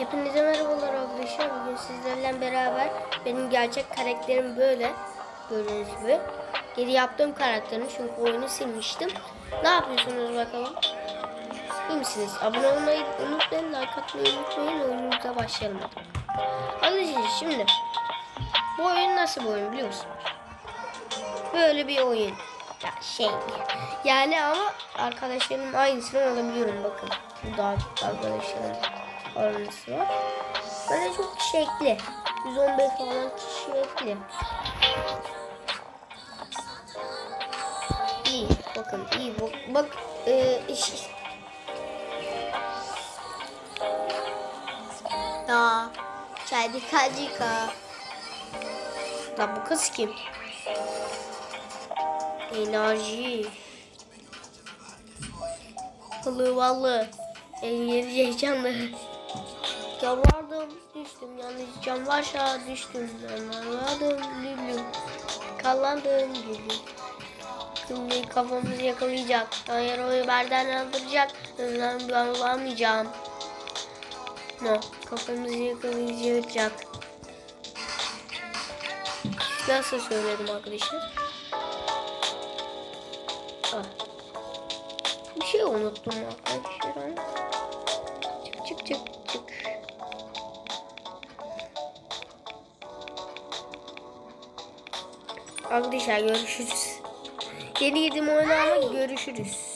Hepinize merhabalar arkadaşlar. Bugün sizlerle beraber benim gerçek karakterim böyle. Gördüğünüz gibi. Geri yaptığım karakterim çünkü oyunu silmiştim. Ne yapıyorsunuz bakalım? İyi misiniz? Abone olmayı unutmayın, like atmayı unutmayın. Oyunumuza başlayalım. Arkadaşlar şimdi bu oyun nasıl bir oyun biliyor musunuz? Böyle bir oyun. Ya yani ama arkadaşlarımın aynısını alabiliyorum bakın. Burada arkadaşlarım aynısı var. Böyle çok şekli. 115 falan şekli. İyi bakın iyi bak da çaydika. Da bu kız kim? Enerji. Hılıvalı. Heyecanlı. Yalvardım düştüm yanlış cam başa düştüm. Yalvardım lülüm. Kallandım lülüm. Şimdi kafamızı yakalayacak. Hayır o biberden aldıracak. Ben bulamayacağım. No. Kafamızı yakalayacak. Nasıl söyledim arkadaşlar? Bir şey unuttum arkadaşlar. Çık. Arkadaşlar görüşürüz. Yeni yedim oyunu ama görüşürüz.